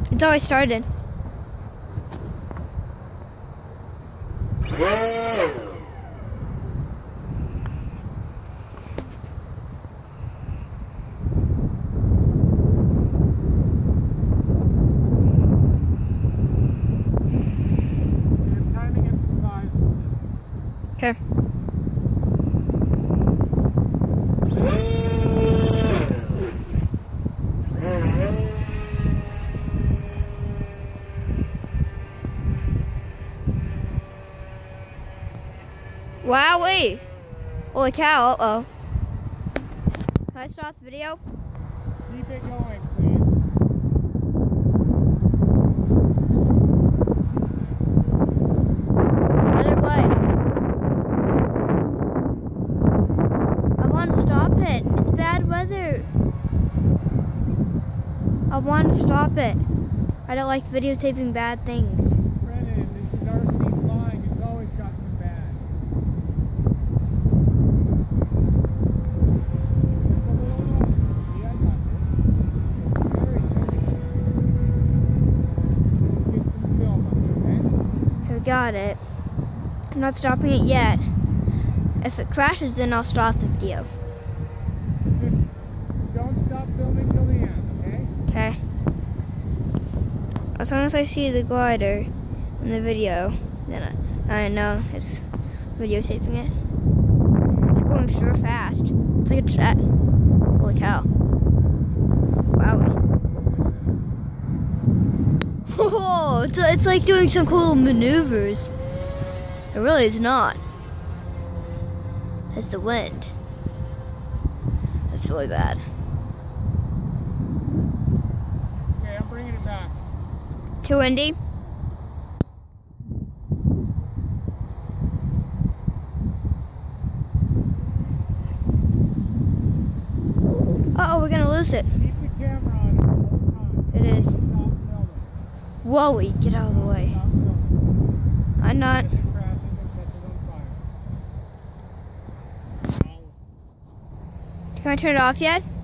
It's always started. Okay. Wowee! Holy cow, uh-oh. Can I stop the video? Keep it going, please. Other way. I want to stop it. It's bad weather. I want to stop it. I don't like videotaping bad things. Brennan, this is RC flying. It's always got some bad. Just a little more. See, I got this. Very good. Let's get some film on it, okay? I got it. I'm not stopping it yet. If it crashes, then I'll stop the video. Just don't stop filming till the end, okay? Okay. As long as I see the glider in the video, then I know it's videotaping it. It's going sure fast. It's like a jet. Holy cow. Wow. Oh, it's like doing some cool maneuvers. It really is not. It's the wind. That's really bad. Okay, I'm bringing it back. Too windy? Uh-oh, we're gonna lose it. Keep the camera on it the whole time. It is. Stop filming. Whoa, get out of the way. Stop filming. I'm not. If it crashes and catches on fire. Can I turn it off yet?